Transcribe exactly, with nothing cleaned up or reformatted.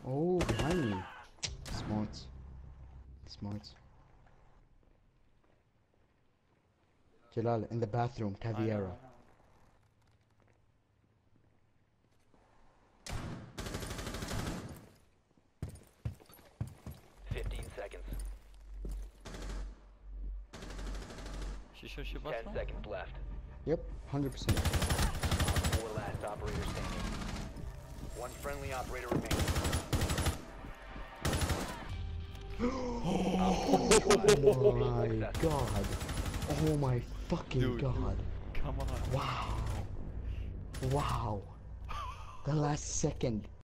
Oh, behind me. Smart. Smart. Jalal, in the bathroom, Taviera. fifteen seconds. Şişe şişe bas ten lan. seconds left. Yep, one hundred percent. Four last operator standing. One friendly operator remaining. Oh my god. Oh my fucking Dude, god. dude, come on. Wow. Wow. The last second.